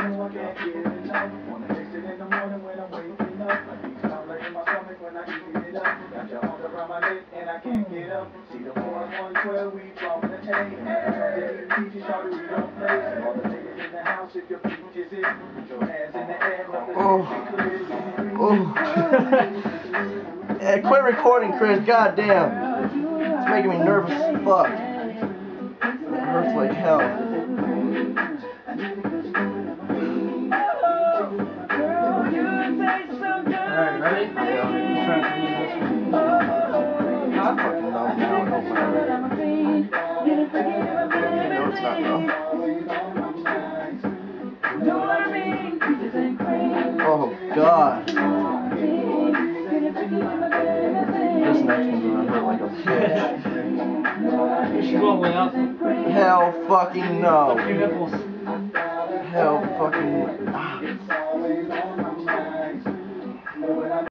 Oh. Oh. Hey, quit recording, Chris. Goddamn. It's making me nervous as fuck. It hurts like hell. Alright, ready? Yeah. I'm trying to use this one. It's fucking numb now. I hope I'm ready. You know it's not numb. Oh, God. This next one's gonna hurt like a bitch. Is she going way up? Hell fucking no. Your nipples. Hell fucking